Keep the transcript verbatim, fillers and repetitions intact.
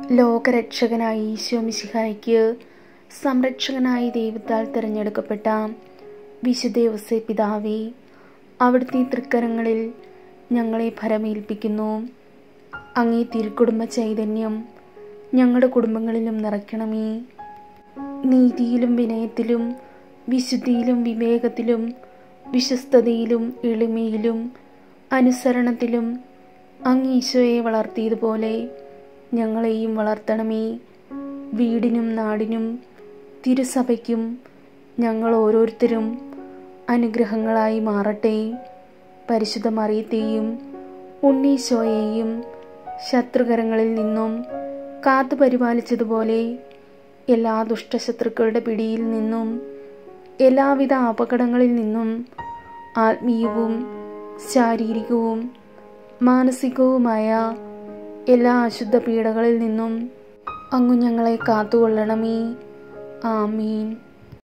ലോകരക്ഷകനായ ഈശോ മിശിഹായ്ക്ക് സംരക്ഷകനായി ദൈവത്താൽ തിരഞ്ഞെടുക്കപ്പെട്ട വിശുദ്ധ യോസേപ്പ് പിതാവേ, അവിടുത്തെ തൃക്കരങ്ങളിൽ ഞങ്ങളെ ഭരമേൽപ്പിക്കുന്നു. അങ്ങേ തിരുക്കുടുംബ ചൈതന്യം ഞങ്ങളുടെ കുടുംബങ്ങളിലും നിറയ്ക്കണമേ. നീതിയിലും വിനയത്തിലും വിശുദ്ധിയിലും വിവേകത്തിലും വിശ്വസ്തതയിലും എളിമയിലും അനുസരണത്തിലും അങ്ങ് ഈശോയെ വളർത്തിയതുപോലെ ഞങ്ങളെയും വളർത്തണമേ. വീടിനും നാടിനും തിരുസഭയ്ക്കും ഞങ്ങൾ ഓരോരുത്തരും അനുഗ്രഹങ്ങളായി മാറട്ടെ. പരിശുദ്ധ മറിയത്തെയും ഉണ്ണീശോയെയും ശത്രുകരങ്ങളിൽ നിന്നും കാത്തു പരിപാലിച്ചതുപോലെ എല്ലാ ദുഷ്ടശത്രുക്കളുടെ പിടിയിൽ നിന്നും എല്ലാവിധ അപകടങ്ങളിൽ നിന്നും ആത്മീയവും ശാരീരികവും മാനസികവുമായ എല്ലാ അശുദ്ധ പീഡകളിൽ നിന്നും അങ്ങ് ഞങ്ങളെ കാത്തുകൊള്ളണമേ. ആമീൻ.